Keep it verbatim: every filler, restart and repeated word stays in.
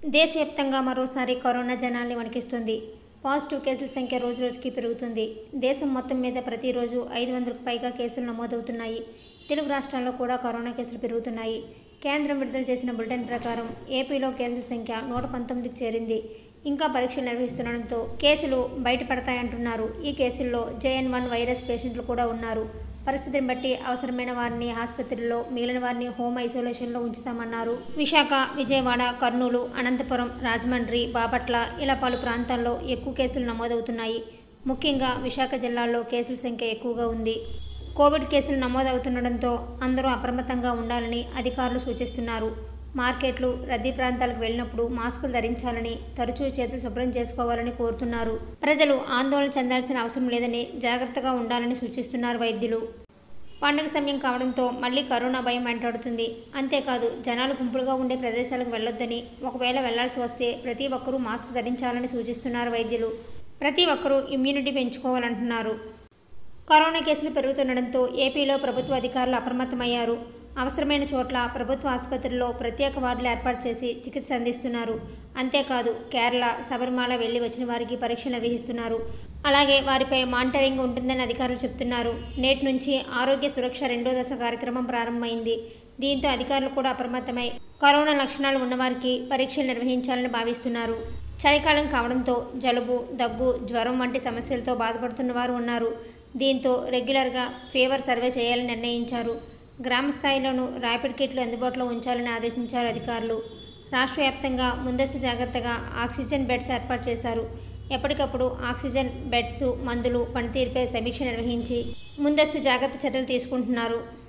దేశవ్యాప్తంగా మరోసారి కరోనా జనాల్ని వణికిస్తుంది. పాజిటివ్ కేసుల సంఖ్య రోజురోజుకీ పెరుగుతుంది. దేశం మొత్తం మీద ప్రతిరోజు ఐదు వందలకు పైగా కేసులు నమోదవుతున్నాయి. తెలుగు రాష్ట్రాల్లో కూడా కరోనా కేసులు పెరుగుతున్నాయి. కేంద్రం విడుదల చేసిన బులెటిన్ ప్రకారం ఏపీలో కేసుల సంఖ్య నూట పంతొమ్మిదికి చేరింది. ఇంకా పరీక్షలు నిర్వహిస్తుండటంతో కేసులు బయటపడతాయంటున్నారు. ఈ కేసుల్లో జేఎన్ వన్ వైరస్ పేషెంట్లు కూడా ఉన్నారు. పరిస్థితిని బట్టి అవసరమైన వారిని ఆసుపత్రుల్లో, మిగిలిన వారిని హోమ్ ఐసోలేషన్లో ఉంచుతామన్నారు. విశాఖ, విజయవాడ, కర్నూలు, అనంతపురం, రాజమండ్రి, బాపట్ల ఇలా పలు ప్రాంతాల్లో ఎక్కువ కేసులు నమోదవుతున్నాయి. ముఖ్యంగా విశాఖ జిల్లాలో కేసుల సంఖ్య ఎక్కువగా ఉంది. కోవిడ్ కేసులు నమోదవుతుండటంతో అందరూ అప్రమత్తంగా ఉండాలని అధికారులు సూచిస్తున్నారు. మార్కెట్లు, రద్దీ ప్రాంతాలకు వెళ్ళినప్పుడు మాస్కులు ధరించాలని, తరచూ చేతులు శుభ్రం చేసుకోవాలని కోరుతున్నారు. ప్రజలు ఆందోళన చెందాల్సిన అవసరం లేదని, జాగ్రత్తగా ఉండాలని సూచిస్తున్నారు వైద్యులు. పండుగ సమయం కావడంతో మళ్లీ కరోనా భయం వెంటాడుతుంది. అంతేకాదు జనాలు గుంపులుగా ఉండే ప్రదేశాలకు వెళ్లొద్దని, ఒకవేళ వెళ్లాల్సి వస్తే ప్రతి ఒక్కరూ మాస్క్ ధరించాలని సూచిస్తున్నారు వైద్యులు. ప్రతి ఒక్కరూ ఇమ్యూనిటీ పెంచుకోవాలంటున్నారు. కరోనా కేసులు పెరుగుతుండటంతో ఏపీలో ప్రభుత్వ అధికారులు అప్రమత్తమయ్యారు. అవసరమైన చోట్ల ప్రభుత్వ ఆసుపత్రుల్లో ప్రత్యేక వార్డులు ఏర్పాటు చేసి చికిత్స అందిస్తున్నారు. అంతేకాదు కేరళ, శబరిమల వెళ్లి వచ్చిన వారికి పరీక్షలు నిర్వహిస్తున్నారు. అలాగే వారిపై మానిటరింగ్ ఉంటుందని అధికారులు చెబుతున్నారు. నేటి నుంచి ఆరోగ్య సురక్ష రెండో దశ కార్యక్రమం ప్రారంభమైంది. దీంతో అధికారులు కూడా అప్రమత్తమై కరోనా లక్షణాలు ఉన్నవారికి పరీక్షలు నిర్వహించాలని భావిస్తున్నారు. చలికాలం కావడంతో జలుబు, దగ్గు, జ్వరం వంటి సమస్యలతో బాధపడుతున్న వారు ఉన్నారు. దీంతో రెగ్యులర్గా ఫీవర్ సర్వే చేయాలని నిర్ణయించారు. గ్రామ స్థాయిలోనూ ర్యాపిడ్ కిట్లు అందుబాటులో ఉంచాలని ఆదేశించారు అధికారులు. రాష్ట్ర వ్యాప్తంగా ముందస్తు జాగ్రత్తగా ఆక్సిజన్ బెడ్స్ ఏర్పాటు చేశారు. ఎప్పటికప్పుడు ఆక్సిజన్ బెడ్స్, మందులు పనితీరుపై సమీక్ష నిర్వహించి ముందస్తు జాగ్రత్త చర్యలు తీసుకుంటున్నారు.